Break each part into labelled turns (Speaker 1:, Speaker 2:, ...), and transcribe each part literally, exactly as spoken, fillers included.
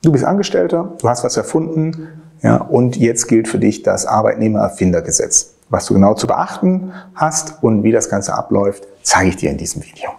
Speaker 1: Du bist Angestellter, du hast was erfunden, ja, und jetzt gilt für dich das Arbeitnehmererfindergesetz. Was du genau zu beachten hast und wie das Ganze abläuft, zeige ich dir in diesem Video.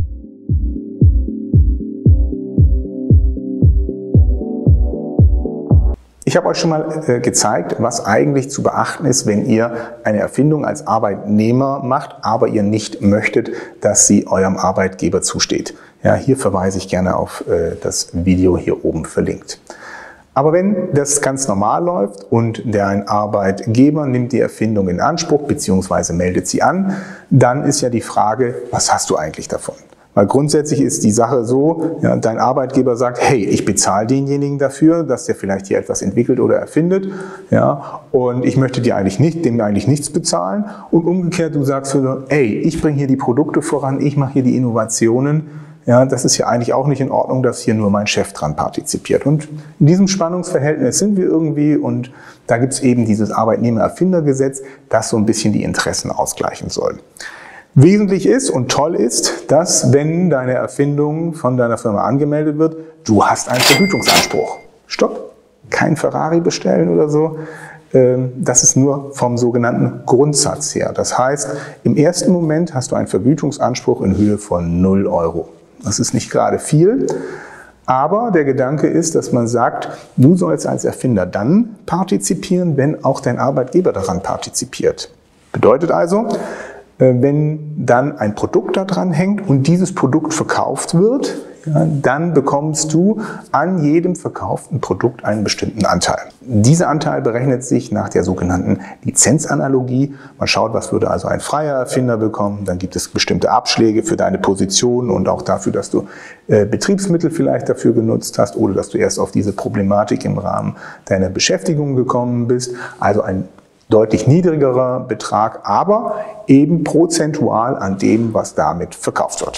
Speaker 1: Ich habe euch schon mal äh, gezeigt, was eigentlich zu beachten ist, wenn ihr eine Erfindung als Arbeitnehmer macht, aber ihr nicht möchtet, dass sie eurem Arbeitgeber zusteht. Ja, hier verweise ich gerne auf äh, das Video hier oben verlinkt. Aber wenn das ganz normal läuft und der ein Arbeitgeber nimmt die Erfindung in Anspruch bzw. meldet sie an, dann ist ja die Frage, was hast du eigentlich davon? Weil grundsätzlich ist die Sache so, ja, dein Arbeitgeber sagt, hey, ich bezahle denjenigen dafür, dass der vielleicht hier etwas entwickelt oder erfindet, ja, und ich möchte dir eigentlich nicht, dem eigentlich nichts bezahlen. Und umgekehrt, du sagst, ey, ich bringe hier die Produkte voran, ich mache hier die Innovationen. Ja, das ist ja eigentlich auch nicht in Ordnung, dass hier nur mein Chef dran partizipiert. Und in diesem Spannungsverhältnis sind wir irgendwie, und da gibt es eben dieses Arbeitnehmererfindergesetz, das so ein bisschen die Interessen ausgleichen soll. Wesentlich ist und toll ist, dass, wenn deine Erfindung von deiner Firma angemeldet wird, du hast einen Vergütungsanspruch. Stopp, kein Ferrari bestellen oder so. Das ist nur vom sogenannten Grundsatz her. Das heißt, im ersten Moment hast du einen Vergütungsanspruch in Höhe von null Euro. Das ist nicht gerade viel, aber der Gedanke ist, dass man sagt, du sollst als Erfinder dann partizipieren, wenn auch dein Arbeitgeber daran partizipiert. Bedeutet also, wenn dann ein Produkt da dran hängt und dieses Produkt verkauft wird, ja, dann bekommst du an jedem verkauften Produkt einen bestimmten Anteil. Dieser Anteil berechnet sich nach der sogenannten Lizenzanalogie. Man schaut, was würde also ein freier Erfinder bekommen. Dann gibt es bestimmte Abschläge für deine Position und auch dafür, dass du äh, Betriebsmittel vielleicht dafür genutzt hast oder dass du erst auf diese Problematik im Rahmen deiner Beschäftigung gekommen bist. Also ein deutlich niedrigerer Betrag, aber eben prozentual an dem, was damit verkauft wird.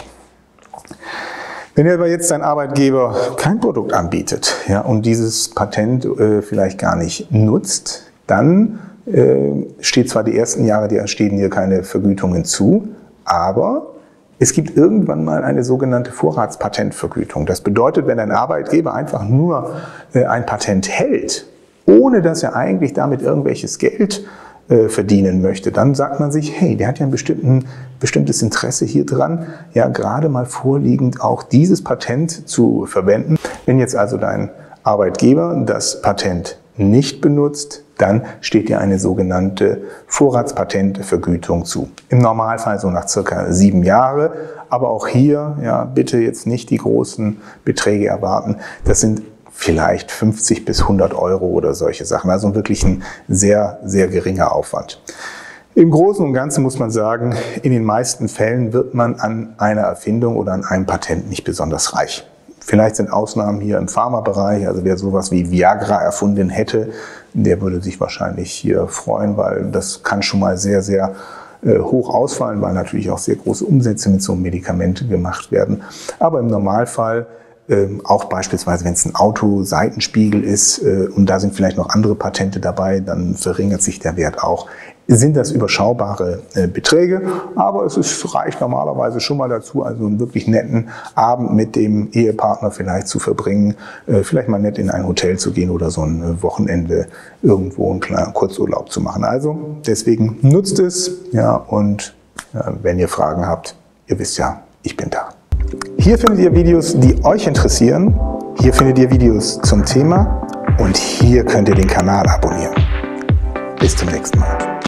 Speaker 1: Wenn dir aber jetzt dein Arbeitgeber kein Produkt anbietet, ja, und dieses Patent äh, vielleicht gar nicht nutzt, dann äh, steht zwar die ersten Jahre, die stehen dir keine Vergütungen zu, aber es gibt irgendwann mal eine sogenannte Vorratspatentvergütung. Das bedeutet, wenn dein Arbeitgeber einfach nur äh, ein Patent hält, ohne dass er eigentlich damit irgendwelches Geld äh, verdienen möchte, dann sagt man sich, hey, der hat ja ein bestimmten, bestimmtes Interesse hier dran, ja gerade mal vorliegend auch dieses Patent zu verwenden. Wenn jetzt also dein Arbeitgeber das Patent nicht benutzt, dann steht dir eine sogenannte Vorratspatentvergütung zu. Im Normalfall so nach circa sieben Jahren, aber auch hier, ja, bitte jetzt nicht die großen Beträge erwarten. Das sind vielleicht fünfzig bis hundert Euro oder solche Sachen. Also wirklich ein sehr, sehr geringer Aufwand. Im Großen und Ganzen muss man sagen, in den meisten Fällen wird man an einer Erfindung oder an einem Patent nicht besonders reich. Vielleicht sind Ausnahmen hier im Pharmabereich, also wer sowas wie Viagra erfunden hätte, der würde sich wahrscheinlich hier freuen, weil das kann schon mal sehr, sehr äh, hoch ausfallen, weil natürlich auch sehr große Umsätze mit so einem Medikament gemacht werden. Aber im Normalfall, Ähm, auch beispielsweise, wenn es ein Auto-Seitenspiegel ist äh, und da sind vielleicht noch andere Patente dabei, dann verringert sich der Wert auch. Sind das überschaubare äh, Beträge, aber es ist, reicht normalerweise schon mal dazu, also einen wirklich netten Abend mit dem Ehepartner vielleicht zu verbringen, äh, vielleicht mal nett in ein Hotel zu gehen oder so ein Wochenende irgendwo einen kleinen Kurzurlaub zu machen. Also deswegen nutzt es, ja, und äh, wenn ihr Fragen habt, ihr wisst ja, ich bin da. Hier findet ihr Videos, die euch interessieren. Hier findet ihr Videos zum Thema und hier könnt ihr den Kanal abonnieren. Bis zum nächsten Mal.